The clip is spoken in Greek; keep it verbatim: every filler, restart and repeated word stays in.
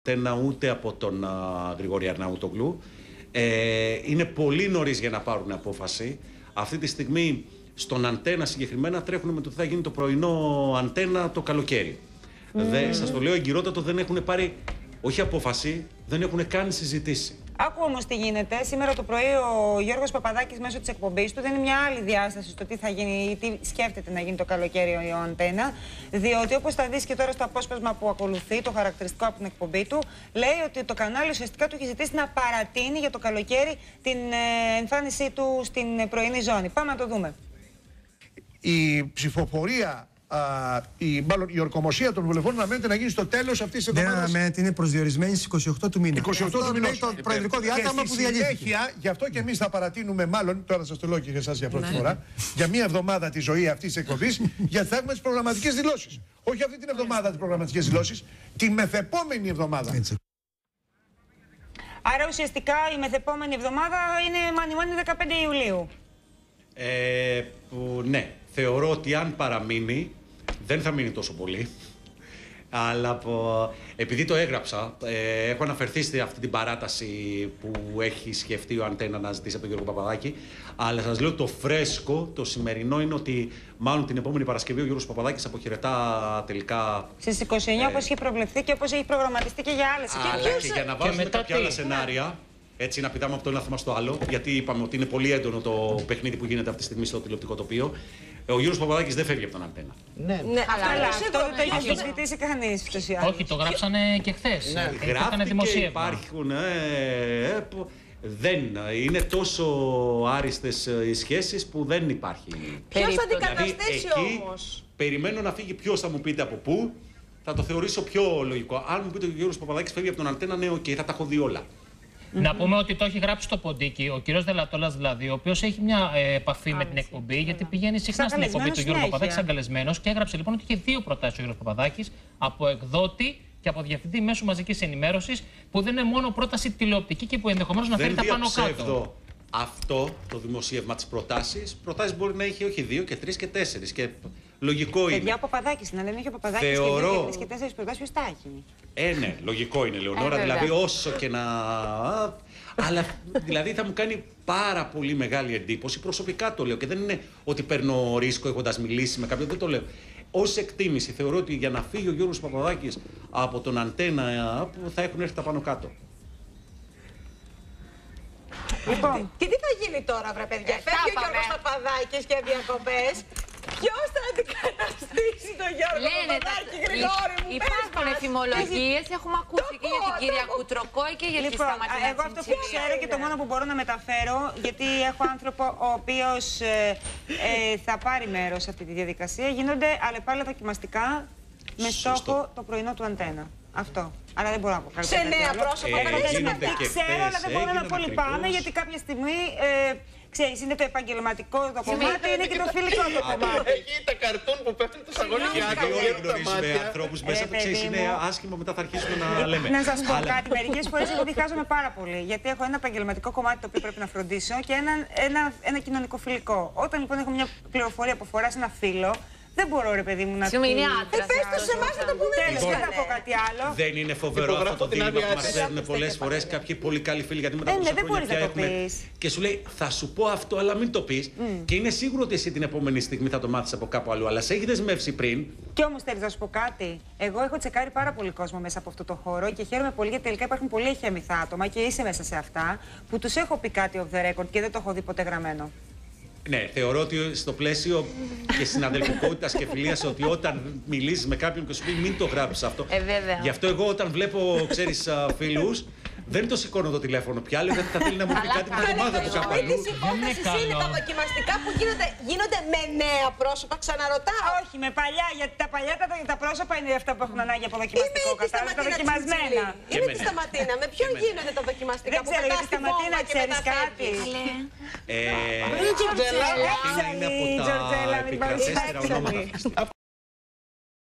Αντένα ούτε από τον α, Γρηγόρη Αρναούτογλου. Ε, είναι πολύ νωρίς για να πάρουν απόφαση. Αυτή τη στιγμή στον Αντένα συγκεκριμένα τρέχουν με το τι θα γίνει το πρωινό Αντένα το καλοκαίρι. Mm. Δε, σας το λέω εγκυρότατο, δεν έχουν πάρει όχι απόφαση, δεν έχουν καν συζητήσει. Άκου όμως τι γίνεται. Σήμερα το πρωί ο Γιώργος Παπαδάκης μέσω της εκπομπής του δίνει μια άλλη διάσταση στο τι θα γίνει ή τι σκέφτεται να γίνει το καλοκαίρι ο Αντένα. Διότι όπως θα δεις και τώρα στο απόσπασμα που ακολουθεί, το χαρακτηριστικό από την εκπομπή του, λέει ότι το κανάλι ουσιαστικά του έχει ζητήσει να παρατείνει για το καλοκαίρι την ε, εμφάνισή του στην πρωινή ζώνη. Πάμε να το δούμε. Η ψηφοφορία. Α, η, μάλλον η ορκομοσία των βουλευτών αναμένεται να γίνει στο τέλος αυτής της εβδομάδας. Δεν αναμένεται, είναι προσδιορισμένη στις είκοσι οκτώ του μήνα. είκοσι οκτώ του μήνα. Το προεδρικό διάταγμα που διαλύθηκε. Συνέχεια, γι' αυτό και εμείς θα παρατείνουμε, μάλλον, τώρα σας το λέω και για εσάς για πρώτη φορά, για μία εβδομάδα τη ζωή αυτής της εκπομπής, γιατί θα έχουμε τις προγραμματικές δηλώσεις. Όχι αυτή την εβδομάδα τις προγραμματικές δηλώσεις, τη μεθεπόμενη εβδομάδα. Έτσι. Άρα ουσιαστικά η μεθεπόμενη εβδομάδα είναι μάνι μάνι δεκαπέντε Ιουλίου. Ε, που, ναι, θεωρώ ότι αν παραμείνει, δεν θα μείνει τόσο πολύ. Αλλά από... επειδή το έγραψα, ε, έχω αναφερθεί σε αυτή την παράταση που έχει σκεφτεί ο Αντένα να ζητήσει από τον Γιώργο Παπαδάκη. Αλλά σας λέω το φρέσκο, το σημερινό είναι ότι μάλλον την επόμενη Παρασκευή ο Γιώργος Παπαδάκης αποχαιρετά τελικά. Στις είκοσι εννιά, ε... όπως έχει προβλεφθεί και όπως έχει προγραμματιστεί και για άλλες. Αλλά και, και για να βάζουμε κάποια άλλα σενάρια. Έτσι, να πηδάμε από το ένα θέμα στο άλλο, γιατί είπαμε ότι είναι πολύ έντονο το παιχνίδι που γίνεται αυτή τη στιγμή στο τηλεοπτικό τοπίο. Ο Γιώργος Παπαδάκης δεν φεύγει από τον Αντένα. Ναι, ναι, αλλά αυτό δεν το έχει αμφισβητήσει κανείς. Όχι, το γράψανε και χθες. Ναι, γράφτηκε, υπάρχουν. Ε, ε, δεν είναι τόσο άριστες οι σχέσεις που δεν υπάρχει. Ποιος θα αντικαταστήσει δηλαδή, όμως? Εκεί, περιμένω να φύγει ποιος, θα μου πείτε από πού. Θα το θεωρήσω πιο λογικό. Αν μου πείτε ότι ο Γιώργος Παπαδάκης φεύγει από τον Αντένα, ναι, οκ, okay, θα τα έχω δει όλα. Mm-hmm. Να πούμε ότι το έχει γράψει στο ποντίκι ο κύριος Δελατόλας, δηλαδή, ο οποίος έχει μια ε, επαφή με την εκπομπή, yeah. γιατί πηγαίνει συχνά στην εκπομπή του Γιώργου Παπαδάκη, αγκαλεσμένος, και έγραψε λοιπόν ότι είχε δύο προτάσεις ο Γιώργος Παπαδάκης, από εκδότη και από διευθυντή μέσου μαζικής ενημέρωσης, που δεν είναι μόνο πρόταση τηλεοπτική και που ενδεχομένως να φέρει τα πάνω κάτω. Αυτό το δημοσίευμα της προτάσεις, προτάσεις μπορεί να έχει όχι δύο και τρεις και τέσσερις. Και λογικό είναι. Παιδιά, ο Παπαδάκης, να λένε, έχει ο Παπαδάκης Θεωρώ... και δύο και τρεις και τέσσερις προτάσεις, ποιος τα έχει. Ε, ναι, λογικό είναι, Λεωνόρα. Ε, δηλαδή, όσο και να. Αλλά δηλαδή θα μου κάνει πάρα πολύ μεγάλη εντύπωση. Προσωπικά το λέω και δεν είναι ότι παίρνω ρίσκο έχοντας μιλήσει με κάποιον. Δεν το λέω. Ως εκτίμηση, θεωρώ ότι για να φύγει ο Γιώργος Παπαδάκης από τον Αντένα θα έχουν έρθει τα πάνω κάτω. Λοιπόν, και τι θα γίνει τώρα, βρε παιδιά? Ε, Φεύγει ο Γιώργος Παπαδάκης και διακοπές. Ποιος θα αντικαταστήσει τον Γιώργο Λένε, Παπαδάκη, Γρηγόρη μου? Υπάρχουν εφημολογίες, έχουμε ακούσει και για την κυρία Κουτροκόη και για τη λοιπόν, Σταματίνα. Εγώ αυτό που ξέρω και το μόνο που μπορώ να μεταφέρω, γιατί έχω άνθρωπο ο οποίος ε, ε, θα πάρει μέρος σε αυτή τη διαδικασία, γίνονται αλλεπάλληλα δοκιμαστικά με στόχο το πρωινό του Αντένα. Αυτό. Αλλά δεν μπορώ να πω κάτι. Σε νέα πρόσωπα. Δεν ξέρω, αλλά δεν μπορώ να πω λυπάμαι, γιατί κάποια στιγμή. Ε, Ξέρεις, είναι το επαγγελματικό το κομμάτι, είναι και το φιλικό το κομμάτι. Εκεί τα καρτούν που πέφτουν τα σαγόνια και όλοι γνωρίζουμε ανθρώπους μέσα που ξέρεις είναι άσχημο, μετά θα αρχίσουμε να λέμε. Να σας πω κάτι, μερικές φορές εγώ διχάζομαι πάρα πολύ. Γιατί έχω ένα επαγγελματικό κομμάτι το οποίο πρέπει να φροντίσω και ένα, ένα, ένα κοινωνικό φιλικό. Όταν λοιπόν έχω μια πληροφορία που αφορά σε ένα φίλο, δεν μπορώ, ρε παιδί μου, να πει. Είναι άντρας. Πες το σε εμάς να το πούμε. Τέλος, δεν θα πω κάτι άλλο. Δεν είναι φοβερό αυτό το δίλημμα που μας φέρνουν πολλές φορές κάποιοι πολύ καλοί φίλοι, γιατί μετά από τόσα χρόνια πια έχουμε. Και σου λέει, θα σου πω αυτό, αλλά μην το πεις. Και είναι σίγουρο ότι εσύ την επόμενη στιγμή θα το μάθεις από κάπου αλλού, αλλά σε έχει δεσμεύσει πριν. Και όμως θέλεις να σου πω κάτι. Εγώ έχω τσεκάρει πάρα πολύ κόσμο μέσα από αυτό το χώρο και χαίρομαι πολύ γιατί τελικά υπάρχουν πολύ εχέμηθα άτομα και είσαι μέσα σε αυτά που τους έχω πει κάτι off the record και δεν το έχω δει ποτέ γραμμένο. Ναι, θεωρώ ότι στο πλαίσιο και συναδελφικότητας και φιλίας, ότι όταν μιλήσεις με κάποιον και σου πει μην το γράψεις αυτό. Ε, βέβαια. Γι' αυτό εγώ όταν βλέπω, ξέρεις, φίλους, δεν το σηκώνω το τηλέφωνο πια, αλλά δεν θα θέλει να μου πει κάτι με την ομάδα του κάπου αλλού. Της υπόθεσης είναι τα δοκιμαστικά που γίνονται, γίνονται με νέα πρόσωπα, ξαναρωτάω. Όχι, με παλιά, γιατί τα παλιά τα, τα πρόσωπα είναι αυτά που έχουν ανάγκη από δοκιμαστικό, κατάλαβα, τα δοκιμασμένα. Είναι τη Σταματίνα, με ποιον γίνονται τα δοκιμαστικά? Δεν ξέρω, γιατί Σταματίνα ξέρεις κάτι. Ε, είναι από τα επικρατέστερα ονόματα.